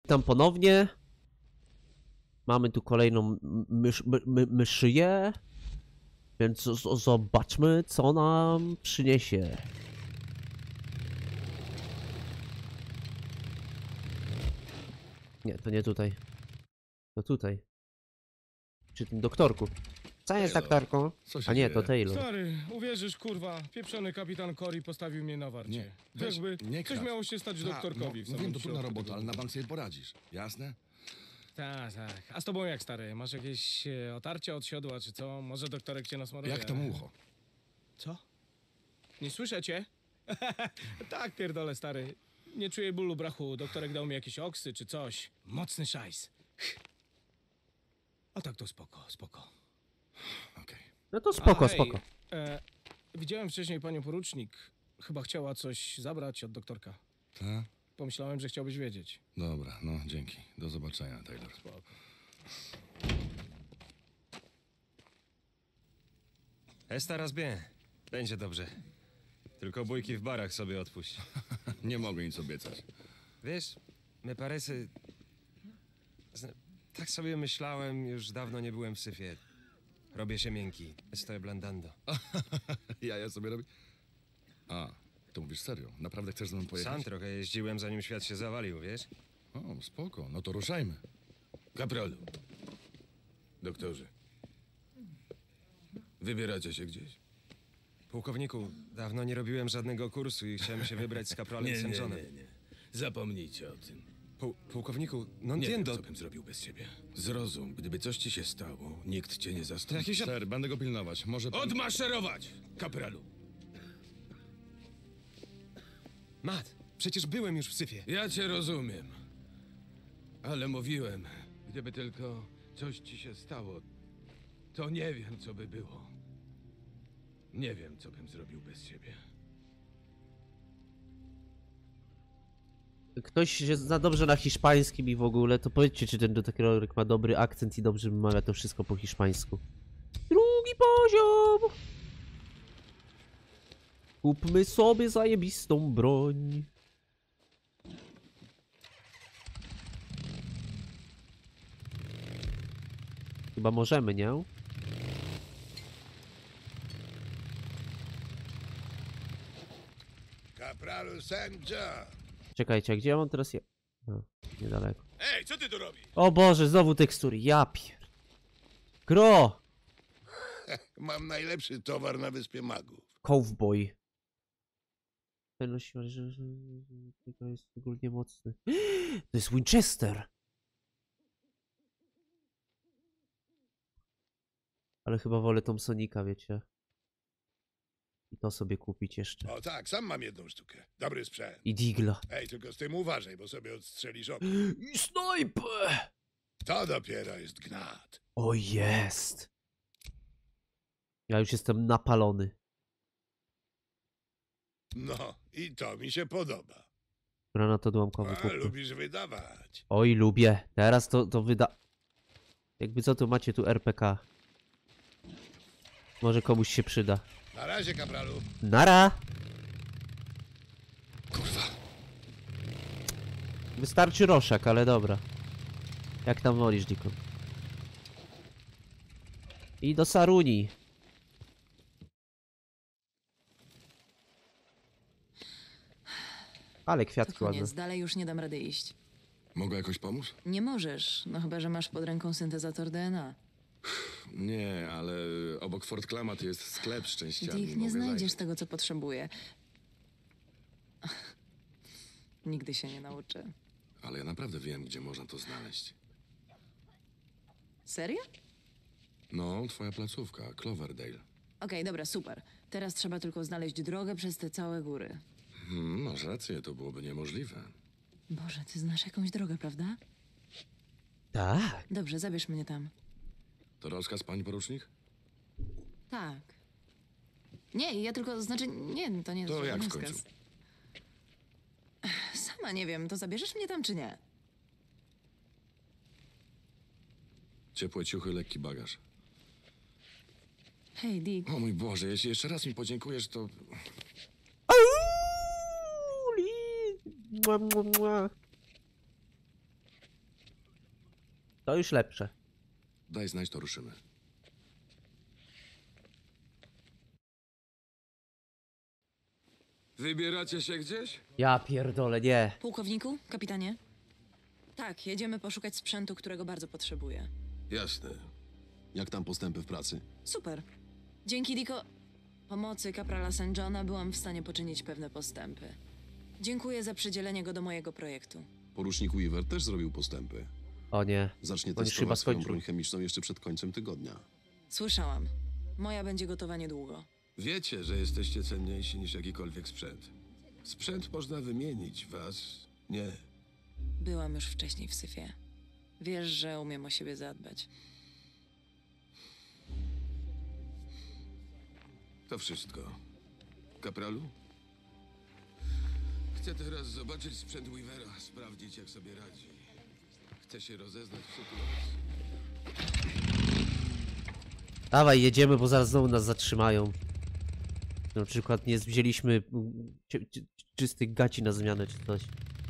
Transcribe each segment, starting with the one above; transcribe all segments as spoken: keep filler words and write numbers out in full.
Witam ponownie. Mamy tu kolejną mysz, my, my, myszyję. Więc z, zobaczmy, co nam przyniesie. Nie, to nie tutaj. To tutaj. Przy tym doktorku. Co jest, doktorku? A nie, to Taylor. Stary, uwierzysz, kurwa, pieprzony kapitan Cory postawił mnie na warcie. Nie, weź, Jakby nie coś kradł. miało się stać doktorkowi. No, wiem, to trudna robota, ale na bank sobie poradzisz. Jasne? Tak, tak. A z tobą jak, stary? Masz jakieś e, otarcie od siodła, czy co? Może doktorek cię nasmaruje? Jak to mu ucho? Co? Nie słyszę cię? Tak, pierdolę, stary. Nie czuję bólu, brachu. Doktorek dał mi jakieś oksy, czy coś. Mocny szajs. A tak to spoko, spoko. Okej. Okay. No to spoko, A, hej, spoko. E, widziałem wcześniej panią porucznik. Chyba chciała coś zabrać od doktorka. Tak? Pomyślałem, że chciałbyś wiedzieć. Dobra, no dzięki. Do zobaczenia, Taylor. Spoko. Esta raz bien. Będzie dobrze. Tylko bójki w barach sobie odpuść. Nie mogę nic obiecać. Wiesz, me parece... Zna- Tak sobie myślałem, już dawno nie byłem w syfie. Robię się miękki. Estoy blandando. Ja ja sobie robię... A, to mówisz serio? Naprawdę chcesz ze mną pojechać? Sam trochę jeździłem, zanim świat się zawalił, wiesz? O, spoko. No to ruszajmy. Kapralu. Doktorze. Wybieracie się gdzieś? Pułkowniku, dawno nie robiłem żadnego kursu i chciałem się wybrać z kapralem Nie, nie, Saint nie, nie. Zapomnijcie o tym. Pół, pułkowniku, no Nie wiem, entiendo. co bym zrobił bez ciebie. Zrozum, gdyby coś ci się stało, nikt cię nie zastąpi. Jakiś... Ser, będę go pilnować. Może pan... Odmaszerować, kapralu! Mat, przecież byłem już w syfie. Ja cię rozumiem. Ale mówiłem, gdyby tylko coś ci się stało, to nie wiem, co by było. Nie wiem, co bym zrobił bez ciebie. Ktoś się zna dobrze na hiszpańskim i w ogóle, to powiedzcie, czy ten doktorek ma dobry akcent i dobrze wymawia to wszystko po hiszpańsku. Drugi poziom! Kupmy sobie zajebistą broń. Chyba możemy, nie? Kapralu Saint John. Czekajcie, a gdzie ja mam teraz je... No, niedaleko. Ej, co ty tu robisz? O Boże, znowu tekstury, ja pier... Gro! Mam najlepszy towar na Wyspie Magów. Cowboy. Ten nosi, że, że, że to jest ogólnie mocny. To jest Winchester! Ale chyba wolę Thompsonika, wiecie. I to sobie kupić jeszcze. O tak, sam mam jedną sztukę. Dobry sprzęt. I Digla. Ej, tylko z tym uważaj, bo sobie odstrzelisz oko. I snajper! To dopiero jest gnat. O, jest! Ja już jestem napalony. No, i to mi się podoba. Granat odłamkowy A, kupmy. lubisz wydawać. Oj, lubię. Teraz to, to wyda... Jakby co, tu macie tu R P K. Może komuś się przyda. Na razie, kapralu. Nara! Kurwa. Wystarczy roszak, ale dobra. Jak tam wolisz, Dikon. I do Saruni. Ale To kwiatki ładne. koniec, dalej już nie dam rady iść. Mogę jakoś pomóc? Nie możesz, no chyba, że masz pod ręką syntezator D N A. Nie, ale obok Fort Klamath jest sklep z częściami. Dick, nie Mogę znajdziesz zajrzeć. tego, co potrzebuję. Nigdy się nie nauczę. Ale ja naprawdę wiem, gdzie można to znaleźć. Serio? No, twoja placówka, Cloverdale. Okej, dobra, super. Teraz trzeba tylko znaleźć drogę przez te całe góry. Hmm, masz rację, to byłoby niemożliwe. Boże, ty znasz jakąś drogę, prawda? Tak. Dobrze, zabierz mnie tam. To rozkaz, pani porucznik? Tak. Nie, ja tylko, znaczy, nie, to nie To żaden jak w rozkaz. końcu? Ech, Sama nie wiem, to zabierzesz mnie tam, czy nie? Ciepłe ciuchy, lekki bagaż. Hej, Dick, O mój Boże, jeśli jeszcze raz mi podziękujesz, to... Auli! Mua, mua, mua. To już lepsze. Daj znać, to ruszymy. Wybieracie się gdzieś? Ja pierdolę, nie. Pułkowniku, kapitanie? Tak, jedziemy poszukać sprzętu, którego bardzo potrzebuję. Jasne. Jak tam postępy w pracy? Super. Dzięki Diko... pomocy kaprala Saint Johna byłam w stanie poczynić pewne postępy. Dziękuję za przydzielenie go do mojego projektu. Porucznik Weaver też zrobił postępy. O nie. Zacznie On już chyba testować swoją skończył. broń chemiczną jeszcze przed końcem tygodnia. Słyszałam. Moja będzie gotowa niedługo. Wiecie, że jesteście cenniejsi niż jakikolwiek sprzęt. Sprzęt można wymienić, was nie. Byłam już wcześniej w syfie. Wiesz, że umiem o siebie zadbać. To wszystko. Kapralu? Chcę teraz zobaczyć sprzęt Weavera, sprawdzić jak sobie radzi. Chcę się rozeznać w sytuacji. Dawaj, jedziemy, bo zaraz znowu nas zatrzymają. Na przykład nie wzięliśmy mm, cie- cie- czystych gaci na zmianę czy coś.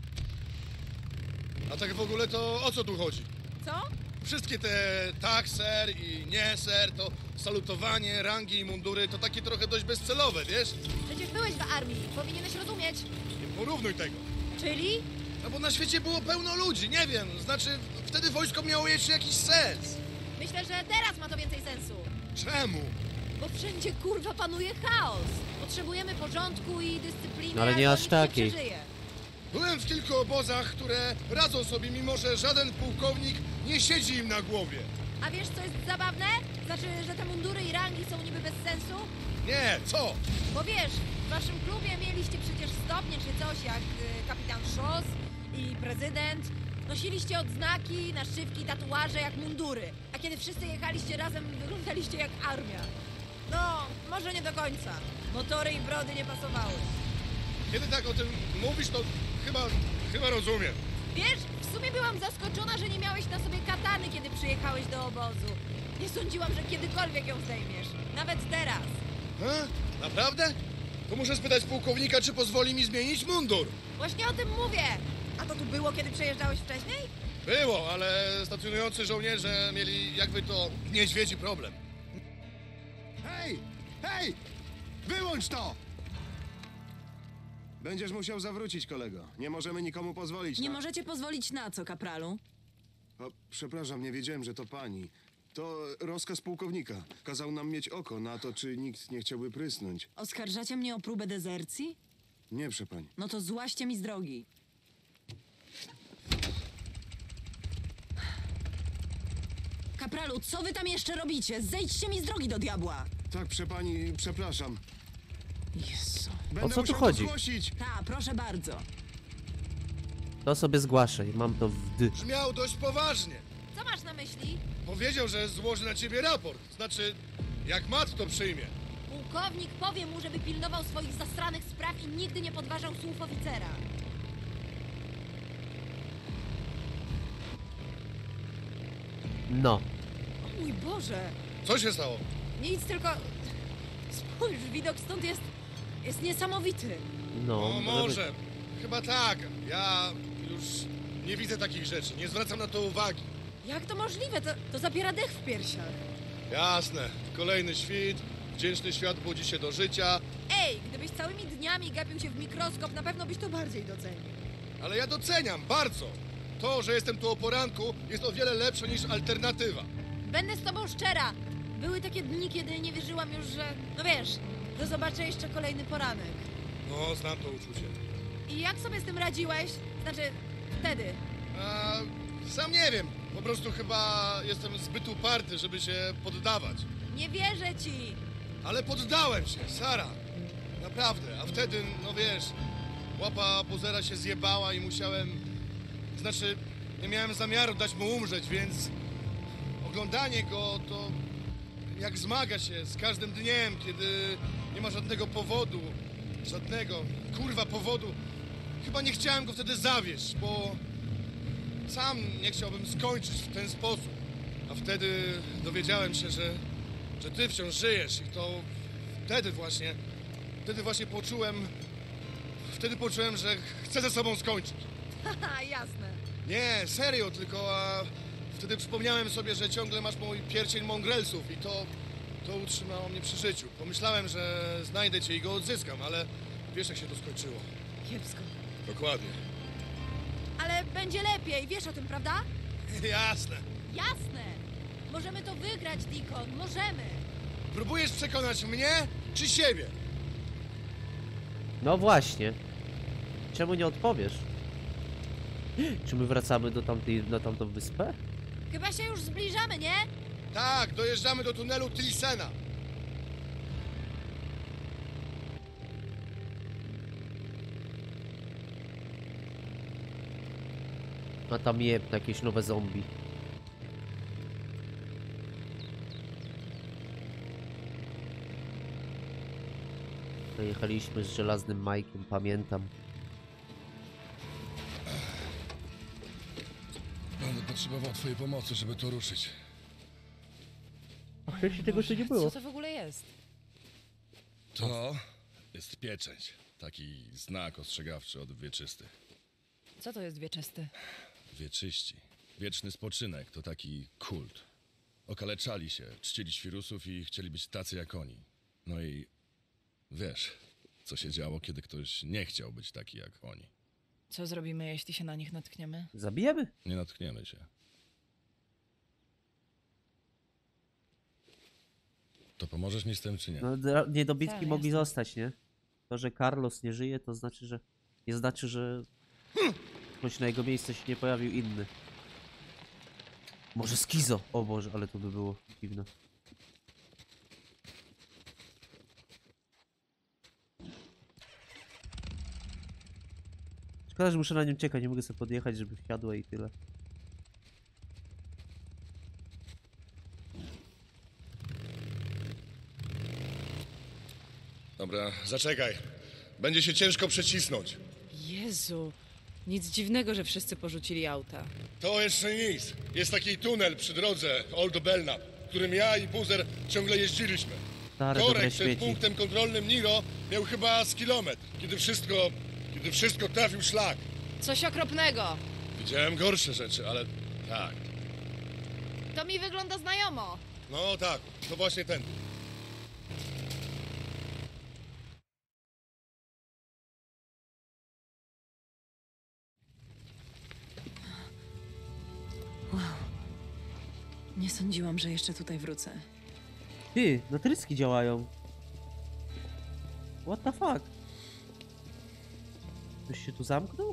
A tak w ogóle to o co tu chodzi? Co? Wszystkie te tak, ser i nie, ser, to salutowanie, rangi i mundury to takie trochę dość bezcelowe, wiesz? Przecież byłeś w armii, powinieneś rozumieć. Nie porównuj tego. Czyli? No bo na świecie było pełno ludzi, nie wiem, znaczy wtedy wojsko miało jeszcze jakiś sens. Myślę, że teraz ma to więcej sensu. Czemu? Bo wszędzie kurwa panuje chaos. Potrzebujemy porządku i dyscypliny, No ale nie albo aż nikt nie takiej. przeżyje. Byłem w kilku obozach, które radzą sobie, mimo że żaden pułkownik nie siedzi im na głowie. A wiesz, co jest zabawne? Znaczy, że te mundury i rangi są niby bez sensu? Nie, co? Bo wiesz, w waszym klubie mieliście przecież stopnie czy coś, jak y, kapitan Szos i prezydent. Nosiliście odznaki, naszywki, tatuaże jak mundury. A kiedy wszyscy jechaliście razem, wyglądaliście jak armia. No, może nie do końca. Motory i brody nie pasowały. Kiedy tak o tym mówisz, to chyba, chyba rozumiem. Wiesz, w sumie byłam zaskoczona, że nie miałeś na sobie katany, kiedy przyjechałeś do obozu. Nie sądziłam, że kiedykolwiek ją zdejmiesz. Nawet teraz. He? Naprawdę? To muszę spytać pułkownika, czy pozwoli mi zmienić mundur. Właśnie o tym mówię. A to tu było, kiedy przejeżdżałeś wcześniej? Było, ale stacjonujący żołnierze mieli jakby to niedźwiedzi problem. Hej! Hej! Wyłącz to! Będziesz musiał zawrócić, kolego. Nie możemy nikomu pozwolić Nie na... możecie pozwolić na co, kapralu? O, przepraszam, nie wiedziałem, że to pani. To rozkaz pułkownika. Kazał nam mieć oko na to, czy nikt nie chciałby prysnąć. Oskarżacie mnie o próbę dezercji? Nie, przepani. No to złaście mi z drogi. Kapralu, co wy tam jeszcze robicie? Zejdźcie mi z drogi do diabła! Tak, przepani, przepraszam. Jezu. Będę co tu musiał chodzi? To zgłosić. Ta, proszę bardzo. To sobie zgłaszaj, mam to w dy. Brzmiał dość poważnie. Co masz na myśli? Powiedział, że złoży na ciebie raport. Znaczy, jak mat to przyjmie. Pułkownik powie mu, żeby pilnował swoich zasranych spraw i nigdy nie podważał słów oficera. No. O mój Boże! Co się stało? Nic, tylko... Spójrz, widok stąd jest... jest niesamowity. No, No może być. może. Chyba tak. Ja już nie widzę takich rzeczy. Nie zwracam na to uwagi. Jak to możliwe? To, to zabiera dech w piersiach. Jasne. Kolejny świt. Wdzięczny świat budzi się do życia. Ej, gdybyś całymi dniami gapił się w mikroskop, na pewno byś to bardziej docenił. Ale ja doceniam bardzo. To, że jestem tu o poranku, jest o wiele lepsze niż alternatywa. Będę z tobą szczera. Były takie dni, kiedy nie wierzyłam już, że... No wiesz, że zobaczę jeszcze kolejny poranek. No, znam to uczucie. I jak sobie z tym radziłeś? Znaczy, wtedy. A, sam nie wiem. Po prostu chyba jestem zbyt uparty, żeby się poddawać. Nie wierzę ci. Ale poddałem się, Sara. Naprawdę. A wtedy, no wiesz, łapa Bozera się zjebała i musiałem... Znaczy, nie miałem zamiaru dać mu umrzeć, więc... Oglądanie go to... Jak zmaga się z każdym dniem, kiedy nie ma żadnego powodu. Żadnego, kurwa, powodu. Chyba nie chciałem go wtedy zawieść, bo... Sam nie chciałbym skończyć w ten sposób. A wtedy dowiedziałem się, że... że ty wciąż żyjesz i to wtedy właśnie, wtedy właśnie poczułem, wtedy poczułem, że chcę ze sobą skończyć. Haha, jasne. Nie, serio, tylko a Wtedy przypomniałem sobie, że ciągle masz mój pierścień mongrelsów i to, to utrzymało mnie przy życiu. Pomyślałem, że znajdę cię i go odzyskam, ale wiesz, jak się to skończyło. Kiepsko. Dokładnie. Ale będzie lepiej, wiesz o tym, prawda? Jasne. Jasne! Możemy to wygrać, Deacon, możemy! Próbujesz przekonać mnie czy siebie? No właśnie. Czemu nie odpowiesz? Czy my wracamy do tamtej, na tamtą wyspę? Chyba się już zbliżamy, nie? Tak, dojeżdżamy do tunelu Tilsena. A tam jeb, jakieś nowe zombie. Jechaliśmy z żelaznym Majkiem, pamiętam. Będę potrzebował twojej pomocy, żeby to ruszyć. A wcześniej tego jeszcze nie było. Co to w ogóle jest? To jest pieczęć. Taki znak ostrzegawczy od wieczystych. Co to jest wieczysty? Wieczyści. Wieczny spoczynek to taki kult. Okaleczali się, czcili świrusów i chcieli być tacy jak oni. No i wiesz, co się działo, kiedy ktoś nie chciał być taki jak oni. Co zrobimy, jeśli się na nich natkniemy? Zabijemy? Nie natkniemy się. To pomożesz mi z tym, czy nie? No, dra- niedobitki Tak, mogli jasne. zostać, nie? To, że Carlos nie żyje, to znaczy, że... Nie znaczy, że... Ktoś na jego miejsce się nie pojawił inny. Może Skizo! O Boże, ale to by było dziwne. Szkoda, że muszę na nim czekać, nie mogę sobie podjechać, żeby wsiadła i tyle. Dobra, zaczekaj. Będzie się ciężko przecisnąć. Jezu, nic dziwnego, że wszyscy porzucili auta. To jeszcze nic. Jest taki tunel przy drodze Old Belknap, którym ja i Buzer ciągle jeździliśmy. Stare, dobre Korek przed śmieci. punktem kontrolnym Niro miał chyba z kilometr, kiedy wszystko, kiedy wszystko trafił szlak. Coś okropnego! Widziałem gorsze rzeczy, ale tak. To mi wygląda znajomo! No tak, to właśnie ten. Nie sądziłam, że jeszcze tutaj wrócę. Ty, natryski działają. What the fuck? Ktoś się tu zamknął?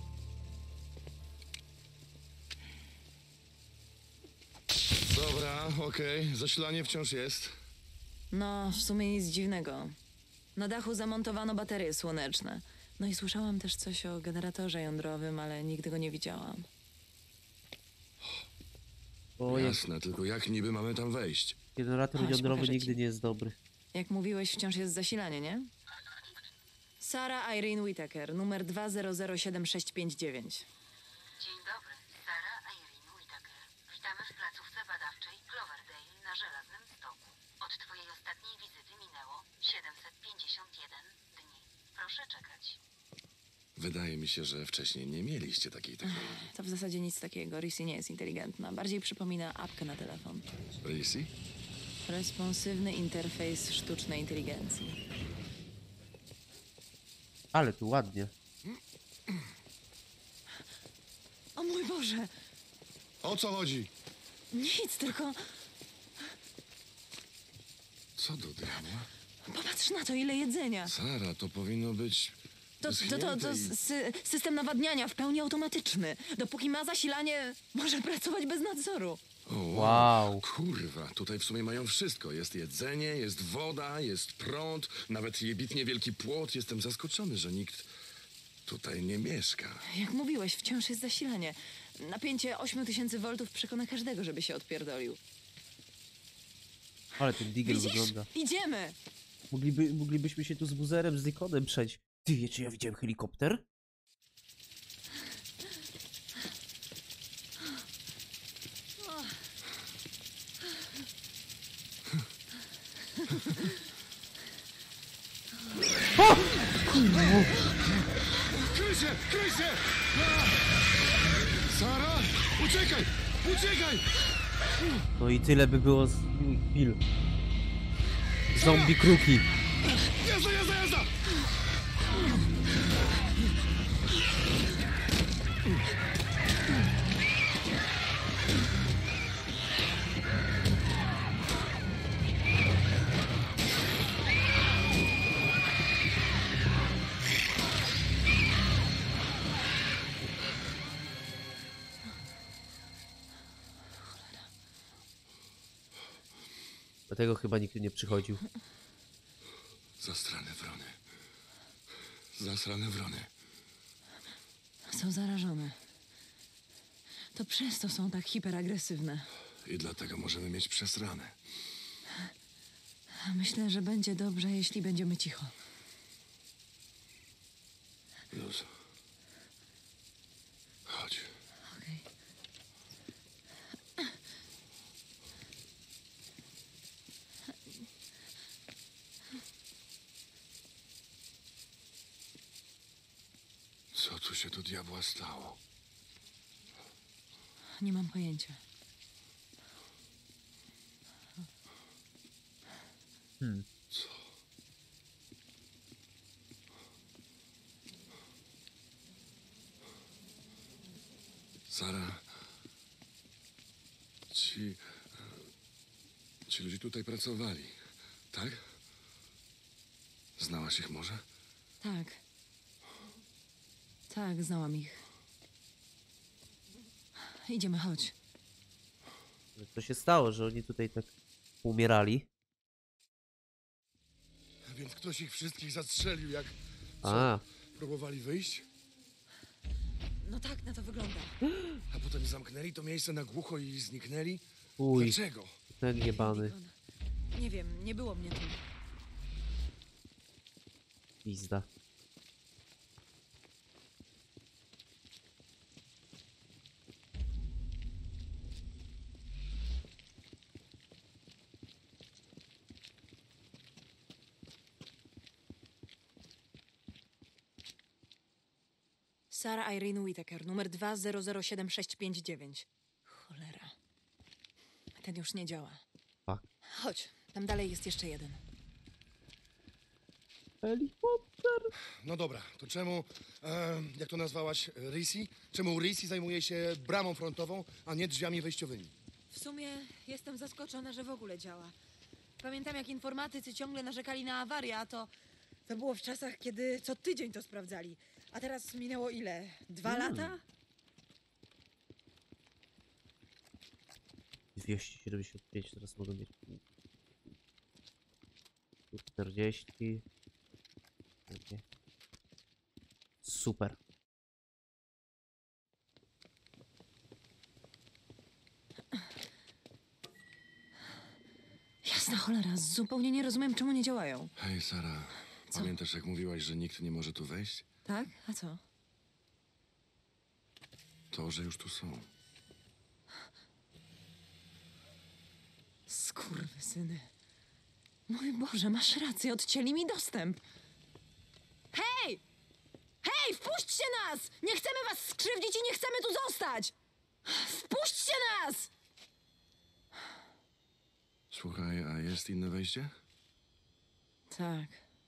Dobra, okej, zasilanie wciąż jest. No, w sumie nic dziwnego. Na dachu zamontowano baterie słoneczne. No i słyszałam też coś o generatorze jądrowym, ale nigdy go nie widziałam. O, jak Jasne, tylko jak niby mamy tam wejść? generator Chodź, jądrowy pokażę nigdy ci. nie jest dobry. Jak mówiłeś, wciąż jest zasilanie, nie? Sarah Irene Whittaker, numer dwa zero zero siedem sześć pięć dziewięć. Dzień dobry, Sarah Irene Whittaker. Witamy w placówce badawczej Cloverdale na Żelaznym Stoku. Od twojej ostatniej wizyty minęło siedemset pięćdziesiąt jeden dni. Proszę czekać. Wydaje mi się, że wcześniej nie mieliście takiej technologii. To w zasadzie nic takiego. Rissy nie jest inteligentna. Bardziej przypomina apkę na telefon. Rissy? Responsywny interfejs sztucznej inteligencji. Ale tu ładnie. O mój Boże! O co chodzi? Nic, tylko Co do diabła? popatrz na to, ile jedzenia. Sara, to powinno być... To, to, to, to wyschnięte i- sy system nawadniania w pełni automatyczny. Dopóki ma zasilanie, może pracować bez nadzoru. O, Wow. Kurwa, tutaj w sumie mają wszystko. Jest jedzenie, jest woda, jest prąd, nawet jebitnie wielki płot. Jestem zaskoczony, że nikt tutaj nie mieszka. Jak mówiłeś, wciąż jest zasilanie. Napięcie osiem tysięcy voltów przekona każdego, żeby się odpierdolił. Ale ten digel Widzisz? wygląda. Idziemy! Mogliby, moglibyśmy się tu z Buzerem, z Deaconem przejść. Ty wie, czy ja widziałem helikopter? Kryj się! Kryj się! Sara! Uciekaj! Uciekaj! No i tyle by było z chwil. Zombie kruki. Jazda, jazda, jazda! Dlatego chyba nikt tu nie przychodził. Zastrane wrony. Zasrane wrony. Są zarażone. To przez to są tak hiperagresywne. I dlatego możemy mieć przesrane. Myślę, że będzie dobrze, jeśli będziemy cicho. Luz. Chodź. Okej. Co tu się do diabła stało? Nie mam pojęcia. Hmm. Co? Sara, ci... Ci ludzie tutaj pracowali, tak? Znałaś ich może? Tak. Tak, znałam ich. Idziemy, chodź. Co się stało, że oni tutaj tak umierali? Więc ktoś ich wszystkich zastrzelił, jak A, próbowali wyjść, No tak, na to wygląda. a potem zamknęli to miejsce na głucho i zniknęli. uj, Dlaczego? ten jebany. Nie wiem, nie było mnie tu. Pizda. Sarah Irene Whittaker, numer dwa zero zero siedem sześć pięć dziewięć. Cholera. Ten już nie działa. Fuck. Chodź, tam dalej jest jeszcze jeden. Helikopter. No dobra, to czemu, e, jak to nazwałaś, Risi? Czemu Risi zajmuje się bramą frontową, a nie drzwiami wejściowymi? W sumie jestem zaskoczona, że w ogóle działa. Pamiętam, jak informatycy ciągle narzekali na awarię, a to... To było w czasach, kiedy co tydzień to sprawdzali. A teraz minęło ile? Dwa Hmm. lata? dwieście siedemdziesiąt pięć, teraz mogę mieć. czterdzieści. Takie. Super. Jasna cholera, zupełnie nie rozumiem, czemu nie działają. Hej, Sara. Co? Pamiętasz, jak mówiłaś, że nikt nie może tu wejść? Tak? A co? To, że już tu są. Skurwysyny. Mój Boże, masz rację, odcięli mi dostęp. Hej! Hej, wpuśćcie nas! Nie chcemy was skrzywdzić i nie chcemy tu zostać! Wpuśćcie nas! Słuchaj, a jest inne wejście? Tak.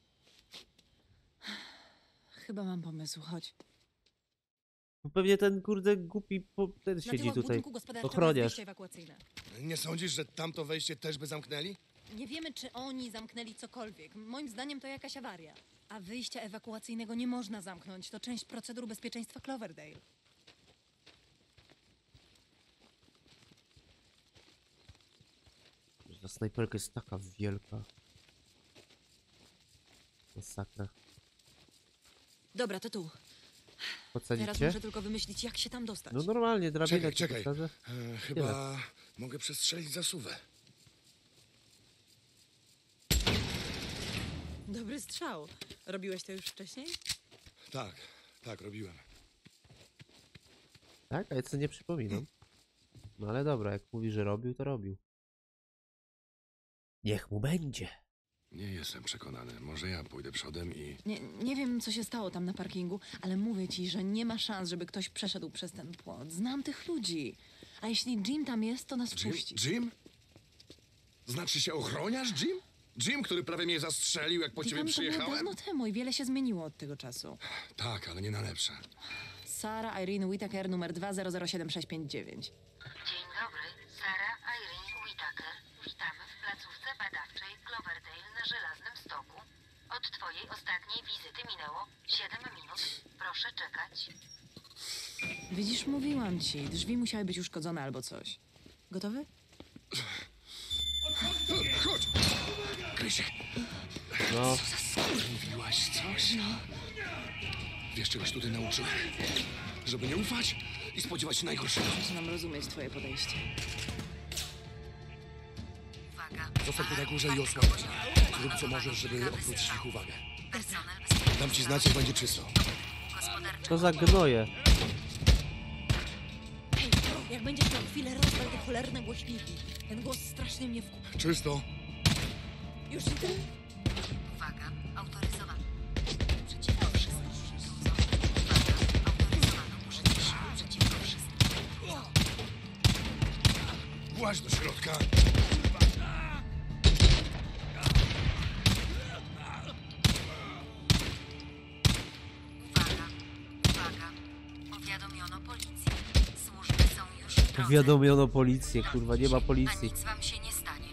Chyba mam pomysł, chodź. No pewnie ten kurde głupi po, ten Na siedzi tyłach tutaj. budynku gospodarczego jest Ochroniarz. wyjście ewakuacyjne. Nie sądzisz, że tamto wejście też by zamknęli? Nie wiemy, czy oni zamknęli cokolwiek. Moim zdaniem to jakaś awaria. A wyjścia ewakuacyjnego nie można zamknąć. To część procedur bezpieczeństwa Cloverdale. Ta snajperka jest taka wielka. Masakra. Dobra, to tu. Teraz Pocadzicie? muszę tylko wymyślić, jak się tam dostać. No normalnie, drabinę Czekaj, ci czekaj. pokażę. E, chyba mogę przestrzelić zasuwę. Dobry strzał. Robiłeś to już wcześniej? Tak, tak, robiłem. Tak? A ja co nie przypominam. No ale dobra, jak mówi, że robił, to robił. Niech mu będzie. Nie jestem przekonany. Może ja pójdę przodem i... Nie, nie wiem, co się stało tam na parkingu, ale mówię ci, że nie ma szans, żeby ktoś przeszedł przez ten płot. Znam tych ludzi. A jeśli Jim tam jest, to nas Jim? wpuści. Jim? Znaczy się ochroniarz Jim? Jim, który prawie mnie zastrzelił, jak po ciebie Witam, to było przyjechałem? dawno temu i wiele się zmieniło od tego czasu. Tak, ale nie na lepsze. Sarah Irene Whittaker, numer dwa zero zero siedem sześć pięć dziewięć. Dzień dobry, Sarah Irene Whittaker. Witamy w placówce badawczej Cloverdale na Żelaznym Stoku. Od twojej ostatniej wizyty minęło siedem minut. Proszę czekać. Widzisz, mówiłam ci, drzwi musiały być uszkodzone albo coś. Gotowy? Chodź! Krysiek, No, mówiłaś coś? Wiesz, czegoś tutaj nauczyłem? Żeby nie ufać i spodziewać się najgorszego. Zaczynam rozumieć twoje podejście. Uwaga. Zostań tu na górze i osłab. Zrób co możesz, żeby odwrócić ich uwagę. Personel bezpieczeństwa. Dam ci znać, jak będzie czysto. Gospodarczy. to za gnoje. Hej, jak będziesz miał chwilę, rozwal te cholerne głośniki. Ten głos strasznie mnie wkurza. Czysto. Już idę? Uwaga. Autoryzowano. Przeciwko wszystkim. Uwaga. Autoryzowano użycie siły przeciwko wszystkim. Właź do środka. Uwaga. Uwaga. Powiadomiono policję. Służby są już w drodze. Powiadomiono policję, kurwa, nie ma A policji. nic wam się nie stanie.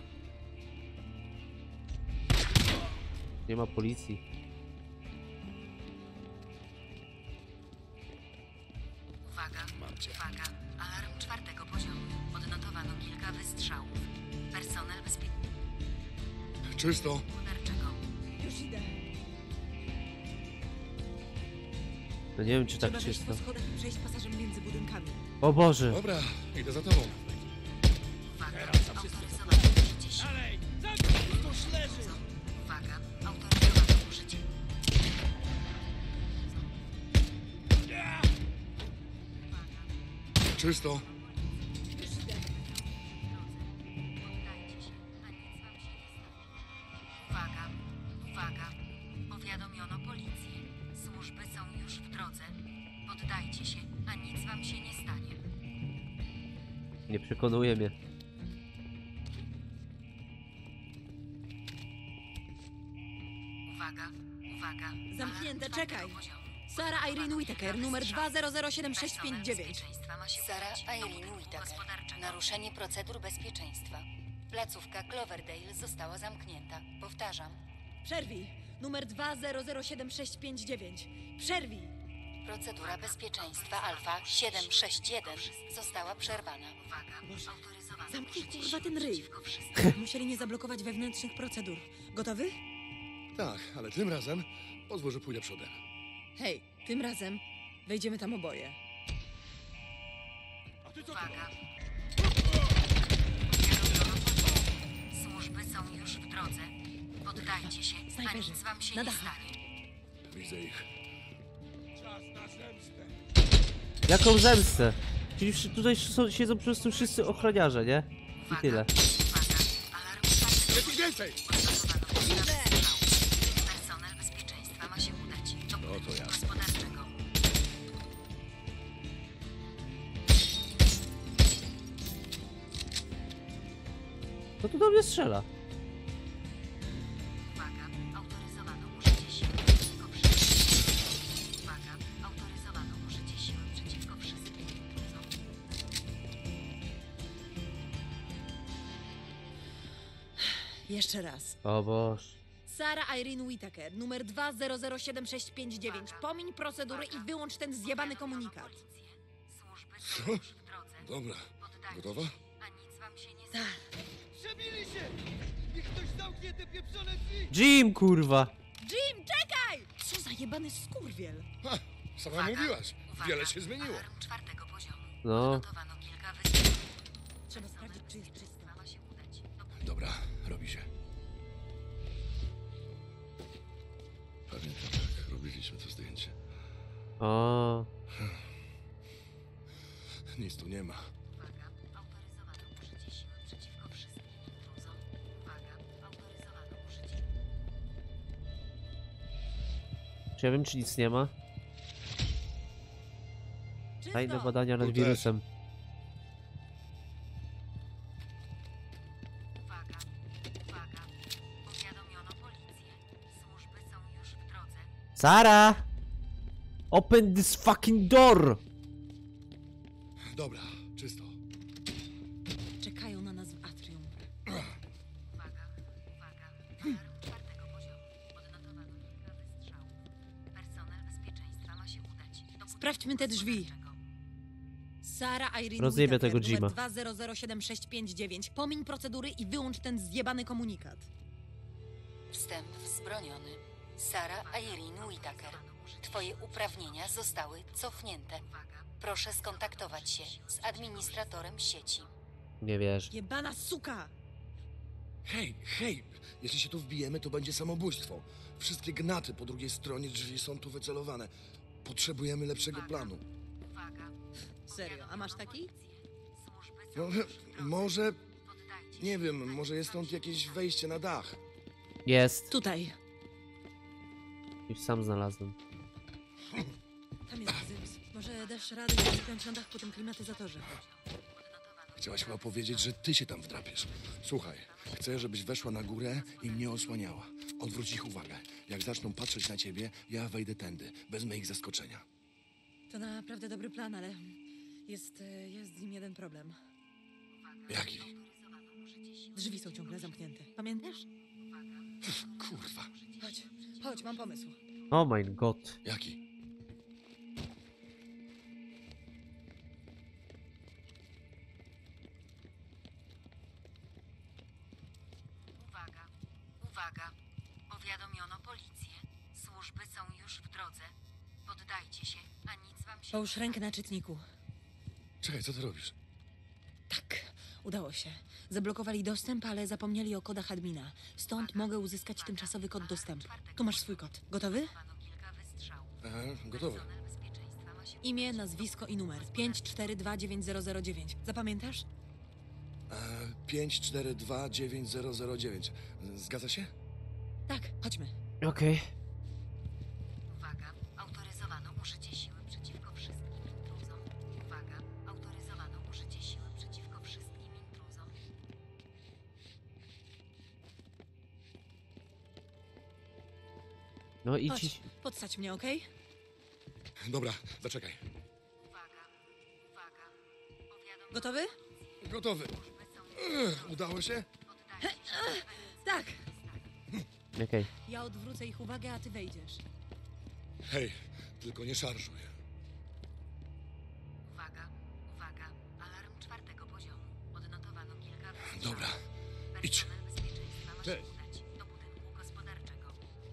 Nie ma policji. Uwaga. Uwaga. Alarm czwartego poziomu. Odnotowano kilka wystrzałów. Personel bezpieczny. Czysto. Gospodarczego. Już idę. No nie wiem, czy tak Trzeba wejść czysto. po schodach i przejść pasażem między budynkami. O Boże! Dobra, idę za tobą. Uwaga. Autoryzowano użycie siły. Uwaga. Autoryzowano użycie. Czysto. Poddajcie się, a nic wam się nie stanie. Uwaga. Uwaga. Powiadomiono policję. Służby są już w drodze. Poddajcie się, a nic wam się nie stanie. Nie przekonuje mnie. Uwaga. Uwaga. Zamknięte, Alarm czekaj. czwartego poziomu. Sarah Irene Whittaker, numer dwa zero zero siedem sześć Personel pięć dziewięć. bezpieczeństwa ma się Sarah udać do Irene budynku Whittaker. gospodarczego. Naruszenie procedur bezpieczeństwa. Placówka Cloverdale została zamknięta. Powtarzam. Przerwij. Numer dwa zero zero siedem sześć pięć dziewięć. Przerwij. Procedura bezpieczeństwa Alfa siedem sześć jeden została przerwana. Uwaga. Autoryzowano Zamknij użycie kurwa siły ten ryj. przeciwko wszystkim. Musieli nie zablokować wewnętrznych procedur. Gotowy? Tak, ale tym razem pozwól, że pójdę przodem. Hej, tym razem wejdziemy tam oboje. Uwaga. Służby są już w drodze. Poddajcie się, a Snajperzy, nic wam się na nie dachach. stanie. Widzę ich. Jaką zemstę? Czyli wszy- tutaj są, siedzą po prostu wszyscy ochroniarze, nie? I Uwaga. tyle. Uwaga. Alarm czwartego. Jest ich więcej! Odnotowano kilka wystrzałów. Personel bezpieczeństwa ma się udać do budynku gospodarczego. No to do mnie strzela. Uwaga. Autoryzowano użycie siły przeciwko wszystkim. Uwaga. Autoryzowano użycie siły przeciwko wszystkim. Jeszcze raz. O Boże. Sarah Irene Whittaker, numer dwa zero zero siedem sześć pięć dziewięć. Pomiń procedury i wyłącz ten zjebany komunikat. Służby Co? są już w drodze. Dobra, Poddajcie gotowa? się, a nic wam się nie stanie. Przebili się! Niech ktoś zamknie te pieprzone drzwi! Jim, kurwa! Jim, czekaj! Co za jebany skurwiel. Ha, sama mówiłaś. Wiele się zmieniło. Alarm czwartego poziomu. No. Odnotowano kilka wystrzałów. Trzeba sprawdzić, czy jest czysto. Ma się udać do Dobra, robi się. Pamiętam, jak robiliśmy to zdjęcie. O, Nic tu nie ma. Uwaga, autoryzowano użycie siły przeciwko wszystkim intruzom. Uwaga, autoryzowano użycie. czy ja wiem, czy nic nie ma? Tajne Czysto. badania nad Tu też. wirusem. Sara! Open this fucking door! Dobra, czysto. Czekają na nas w atrium. Uwaga, uwaga. Alarm czwartego poziomu. Odnotowano kilka wystrzałów. Personel bezpieczeństwa ma się udać do Sprawdźmy te drzwi. Sara, Irene Rozjebie Whittaker, tego Jima. numer dwa zero zero siedem sześć pięć dziewięć. Pomiń procedury i wyłącz ten zjebany komunikat. Wstęp wzbroniony. Sara Irene Whittaker. Twoje uprawnienia zostały cofnięte. Proszę skontaktować się z administratorem sieci. Nie wiesz. Jebana suka! Hej, hej! Jeśli się tu wbijemy, to będzie samobójstwo. Wszystkie gnaty po drugiej stronie drzwi są tu wycelowane. Potrzebujemy lepszego planu. Serio, a masz taki? No, może... Nie wiem, może jest stąd jakieś wejście na dach. Jest. Tutaj. Już sam znalazłem. Tam jest Zyms. Może dasz radę zapiąć na dach po tym klimatyzatorze. Chciałaś chyba powiedzieć, że ty się tam wdrapiesz. Słuchaj, chcę, żebyś weszła na górę i mnie osłaniała. Odwróć ich uwagę. Jak zaczną patrzeć na ciebie, ja wejdę tędy. Wezmę ich zaskoczenia. To naprawdę dobry plan, ale jest, e, jest z nim jeden problem. Jaki? Drzwi są ciągle zamknięte. Pamiętasz? Kurwa. Chodź, chodź, mam pomysł. Oh my god. Jaki? Uwaga, uwaga. Powiadomiono policję. Służby są już w drodze. Poddajcie się, a nic wam się... Połóż rękę na czytniku. Czekaj, co ty robisz? Tak, udało się. Zablokowali dostęp, ale zapomnieli o kodach admina. Stąd mogę uzyskać tymczasowy kod dostępu. Tu masz swój kod. Gotowy? Aha, gotowy. Imię, nazwisko i numer. pięć cztery dwa dziewięć zero zero dziewięć. Zapamiętasz? E, pięć cztery dwa dziewięć zero zero dziewięć. Zgadza się? Tak, chodźmy. Okej. Uwaga, autoryzowano użycie siły przeciwko wszystkim intruzom. Uwaga, autoryzowano użycie siły przeciwko wszystkim intruzom. No idź. Chodź, idź. podstać mnie, okej? Dobra, zaczekaj. Gotowy? Gotowy. Ech, udało się? Tak. Okej. Ja odwrócę ich uwagę, a ty wejdziesz. Hej, tylko nie szarżuj. Uwaga, uwaga, alarm czwartego poziomu. Odnotowano kilka wystrzałów. Dobra, idź. Personel bezpieczeństwa ma się Cześć. udać do budynku gospodarczego.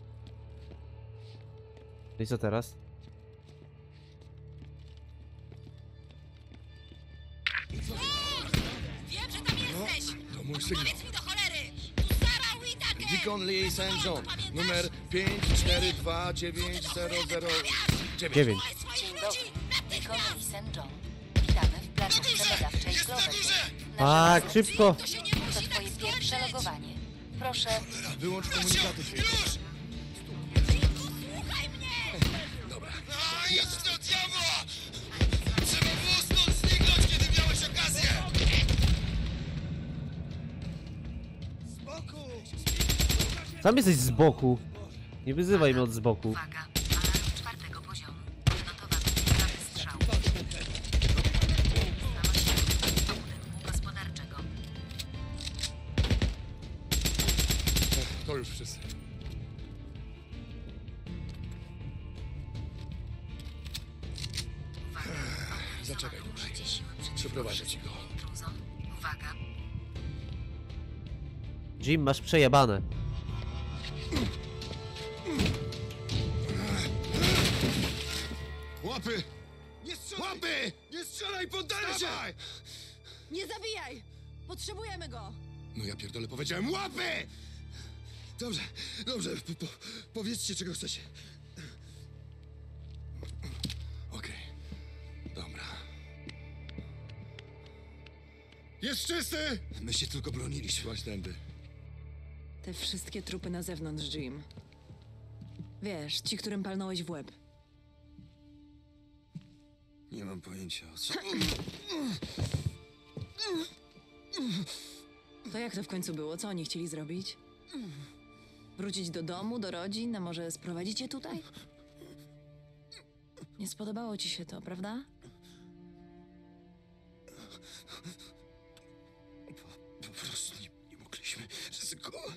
No i co teraz? Wiem, że tam jesteś! To mój sygnał. Powiedz mi do cholery! Tu Sara Whittaker! Deacon Lee Saint John. Numer pięć cztery dwa dziewięć zero zero dziewięć. Dziewięć. Dzień dobry. Deacon Lee Saint John. Witamy w placówce badawczej Cloverdale. Tak, szybko. To twoje pierwsze logowanie. Proszę, Wyłącz komunikaty świetne. Słuchaj mnie! Dobra. A idź do diabła! Trzeba było stąd zniknąć, kiedy miałeś okazję! Sam jesteś z boku. Nie wyzywaj mnie od z boku. Uwaga, alarm czwartego poziomu. Odnotowano kilka wystrzałów. Bezpieczeństwa ma się udać do budynku gospodarczego. To już wszyscy. Uwaga, Zaczekaj autoryzowano tutaj. użycie siły przeciwko Przyprowadzę ci go. wszystkim intruzom. Uwaga, Jim, masz przejebane. Łapy! Nie strzelaj! Łapy! Nie strzelaj, poddaj się! Nie zabijaj! Potrzebujemy go! No ja pierdolę, powiedziałem łapy! Dobrze, dobrze, po, po, powiedzcie, czego chcecie. Okej, dobra. Jest czysty! My się tylko broniliśmy. Właśnie tędy. Te wszystkie trupy na zewnątrz, Jim. Wiesz, ci, którym palnąłeś w łeb. Nie mam pojęcia o co. To jak to w końcu było? Co oni chcieli zrobić? Wrócić do domu, do rodzin, a może sprowadzić je tutaj? Nie spodobało ci się to, prawda? Po, po prostu nie, nie mogliśmy ryzykować.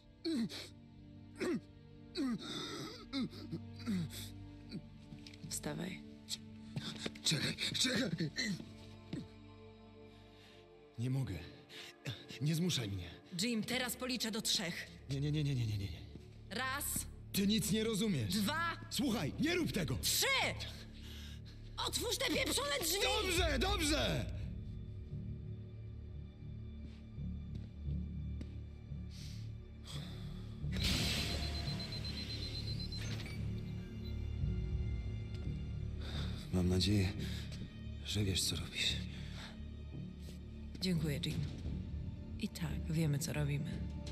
Wstawaj. Czekaj, czekaj! Nie mogę. Nie zmuszaj mnie. Jim, teraz policzę do trzech. Nie, nie, nie, nie, nie, nie, nie. Raz, Ty nic nie rozumiesz. dwa, Słuchaj, nie rób tego! trzy! Otwórz te pieprzone drzwi! Dobrze, dobrze! Mam nadzieję, że wiesz, co robisz. Dziękuję, Jim. I tak, wiemy, co robimy.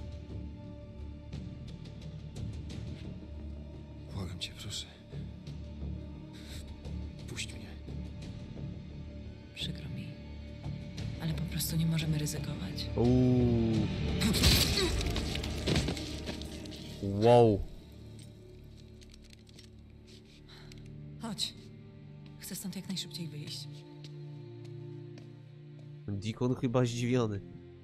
Błagam cię, proszę. Puść mnie. Przykro mi. Ale po prostu nie możemy ryzykować. Uuu. Wow. Chodź. Chcę stąd jak najszybciej wyjść. Deacon chyba zdziwiony.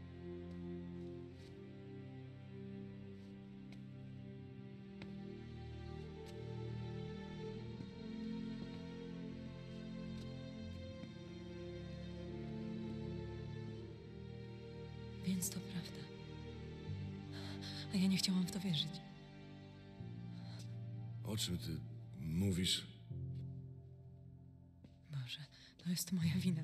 Więc to prawda. A ja nie chciałam w to wierzyć. O czym ty mówisz? Boże, to jest moja wina.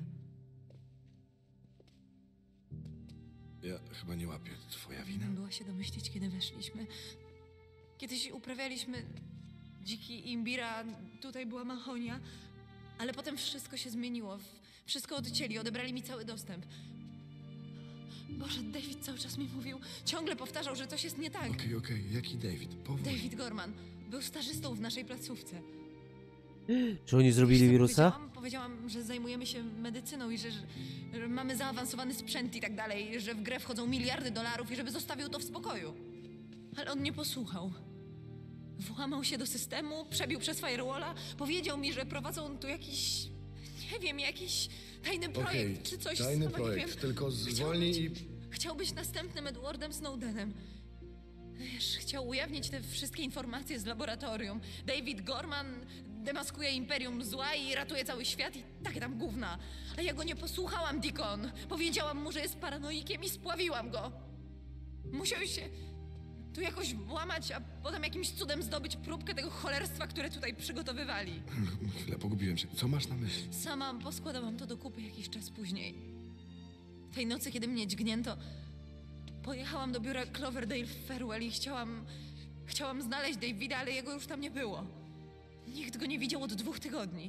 Ja chyba nie łapię. Twoja wina? Powinnam była się domyślić, kiedy weszliśmy. Kiedyś uprawialiśmy dziki imbira, tutaj była mahonia, ale potem wszystko się zmieniło. Wszystko odcięli, odebrali mi cały dostęp. Boże, David cały czas mi mówił, ciągle powtarzał, że coś jest nie tak. Okej, okej. Jaki David? Powoli. David Gorman był stażystą w naszej placówce. Czy oni zrobili Wiesz, co wirusa? Powiedziałam, powiedziałam, że zajmujemy się medycyną i że, że, że mamy zaawansowany sprzęt i tak dalej, że w grę wchodzą miliardy dolarów i żeby zostawił to w spokoju. Ale on nie posłuchał. Włamał się do systemu, przebił przez firewalla, powiedział mi, że prowadzą tu jakiś, nie wiem, jakiś tajny projekt Okej, czy coś. tajny sama nie projekt, wiem. tylko Chciał zwolnij być- i... Chciał być następnym Edwardem Snowdenem. Wiesz, chciał ujawnić te wszystkie informacje z laboratorium. David Gorman demaskuje imperium zła i ratuje cały świat i takie tam gówna. A ja go nie posłuchałam, Deacon. Powiedziałam mu, że jest paranoikiem i spławiłam go. Musiał się tu jakoś włamać, a potem jakimś cudem zdobyć próbkę tego cholerstwa, które tutaj przygotowywali. Chwilę, pogubiłem się. Co masz na myśli? Sama poskładałam to do kupy jakiś czas później. Tej nocy, kiedy mnie dźgnięto, pojechałam do biura Cloverdale w Farewell i chciałam... Chciałam znaleźć Davida, ale jego już tam nie było. Nikt go nie widział od dwóch tygodni.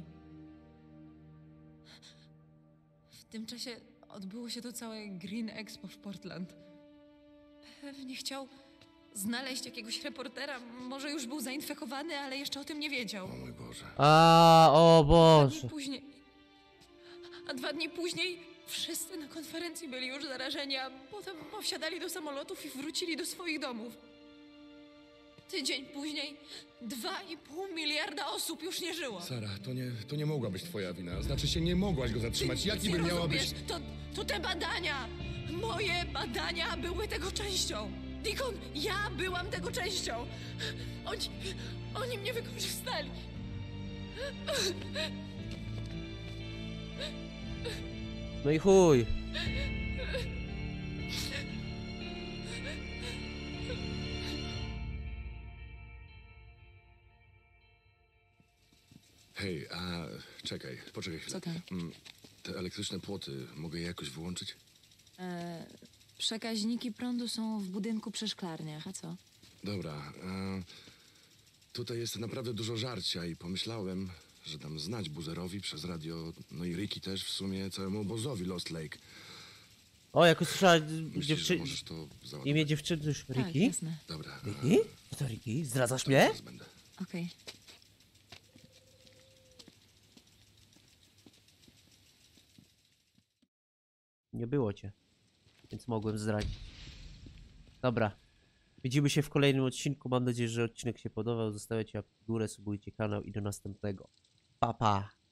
W tym czasie odbyło się to całe Green Expo w Portland. Pewnie chciał znaleźć jakiegoś reportera. Może już był zainfekowany, ale jeszcze o tym nie wiedział. O mój Boże. A, o Dwa dni Boże. później... A dwa dni później wszyscy na konferencji byli już zarażeni, a potem powsiadali do samolotów i wrócili do swoich domów. Tydzień później dwa i pół miliarda osób już nie żyło. Sara, to nie, to nie mogła być twoja wina. Znaczy się, nie mogłaś go zatrzymać. Ty Jaki nic by nie miała być... rozumiesz. To, to te badania! Moje badania były tego częścią. Deacon, ja byłam tego częścią. Oni, oni mnie wykorzystali. No i chuj. Hej, a czekaj, poczekaj chwilę. Co tam? Mm, Te elektryczne płoty, mogę je jakoś wyłączyć? E, przekaźniki prądu są w budynku przy szklarniach, a co? Dobra. E, tutaj jest naprawdę dużo żarcia i pomyślałem, że dam znać Buzerowi przez radio, no i Ricky też w sumie całemu obozowi Lost Lake. O, jak usłyszała Myślisz, dziewczy... że możesz to załadować? imię dziewczyny już Tak, Ricky? jasne. Dobra. Ricky? Co to Ricky? Zdradzasz mnie? Zaraz będę. Okej. Nie było cię, więc mogłem zdradzić. Dobra. Widzimy się w kolejnym odcinku. Mam nadzieję, że odcinek się podobał. Zostawiajcie łapkę w górę, subujcie kanał i do następnego. Pa, pa.